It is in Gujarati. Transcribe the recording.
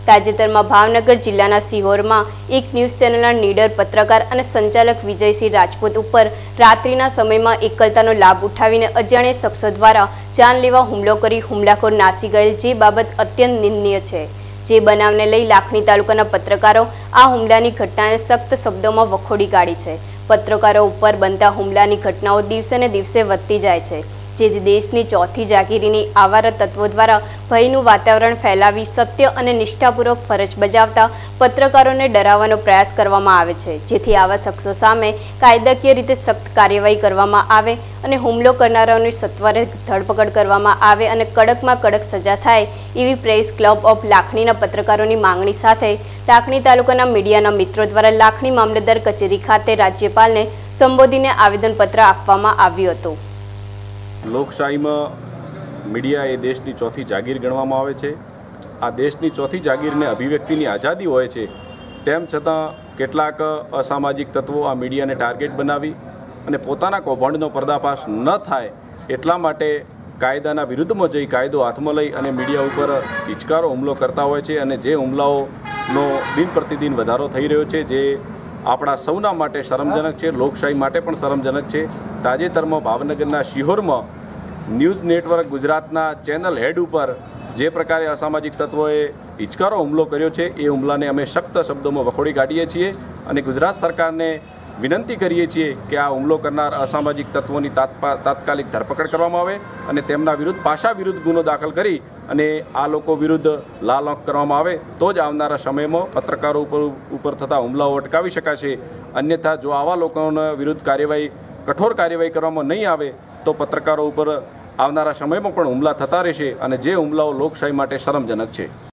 તાજેતરમાં ભાવનગર જિલ્લાના સિહોરમાં એક ન્યૂઝ ચેનલના નીડર પત્રકાર અને સંચાલક વિજયસિંહ રાજપૂત ઉપર રાત્રિના સમયમાં એકલતાનો લાભ ઉઠાવીને અજાણ્યા શખ્સો દ્વારા જાનલેવા હુમલો કરી હુમલાખોર નાસી ગયેલ, જે બાબત અત્યંત નિંદનીય છે। જે બનાવને લઈ લાખણી તાલુકાના પત્રકારો આ હુમલાની ઘટનાને સખ્ત શબ્દોમાં વખોડી કાઢી છે। પત્રકારો ઉપર બનતા હુમલાની ઘટનાઓ દિવસે ને દિવસે વધતી જાય છે, જેથી દેશની ચોથી જાગીરીની આવારા તત્વો દ્વારા ભયનું વાતાવરણ ફેલાવી સત્ય અને નિષ્ઠાપૂર્વક ફરજ બજાવતા પત્રકારોને ડરાવવાનો પ્રયાસ કરવામાં આવે છે, જેથી આવા શખ્સો સામે કાયદાકીય રીતે સખ્ત કાર્યવાહી કરવામાં આવે અને હુમલો કરનારાઓની સત્વરે ધરપકડ કરવામાં આવે અને કડકમાં કડક સજા થાય એવી પ્રેસ ક્લબ ઓફ લાખણીના પત્રકારોની માંગણી સાથે લાખણી તાલુકાના મીડિયાના મિત્રો દ્વારા લાખણી મામલતદાર કચેરી ખાતે રાજ્યપાલને સંબોધીને આવેદનપત્ર આપવામાં આવ્યું હતું। લોકશાહીમાં મીડિયા એ દેશની ચોથી જાગીર ગણવામાં આવે છે। આ દેશની ચોથી જાગીરને અભિવ્યક્તિની આઝાદી હોય છે, તેમ છતાં કેટલાક અસામાજિક તત્વો આ મીડિયાને ટાર્ગેટ બનાવી અને પોતાના કૌભાંડનો પર્દાફાશ ન થાય એટલા માટે કાયદાના વિરુદ્ધમાં જઈ કાયદો હાથમાં લઈ અને મીડિયા ઉપર હિચકારો હુમલો કરતા હોય છે અને જે હુમલાઓનો દિન પ્રતિદિન વધારો થઈ રહ્યો છે, જે આપણા સૌના માટે શરમજનક છે, લોકશાહી માટે પણ શરમજનક છે। તાજેતરમાં ભાવનગરના શિહોરમાં ન્યૂઝ નેટવર્ક ગુજરાતના ચેનલ હેડ ઉપર જે પ્રકારે અસામાજિક તત્વોએ હિચકારો હુમલો કર્યો છે, એ હુમલાને અમે સખ્ત શબ્દોમાં વખોડી કાઢીએ છીએ અને ગુજરાત સરકારને વિનંતી કરીએ છીએ કે આ હુમલો કરનાર અસામાજિક તત્વોની તાત્કાલિક ધરપકડ કરવામાં આવે અને તેમના વિરુદ્ધ પાશા વિરુદ્ધ ગુનો દાખલ કરી અને આ લોકો વિરુદ્ધ લાલ આંખ કરવામાં આવે, તો જ આવનારા સમયમાં પત્રકારો ઉપર થતા હુમલાઓ અટકાવી શકાશે। અન્યથા જો આવા લોકોના વિરુદ્ધ કઠોર કાર્યવાહી કરવામાં નહીં આવે તો પત્રકારો ઉપર આવનારા સમયમાં પણ હુમલા થતા રહેશે અને જે હુમલાઓ લોકશાહી માટે શરમજનક છે।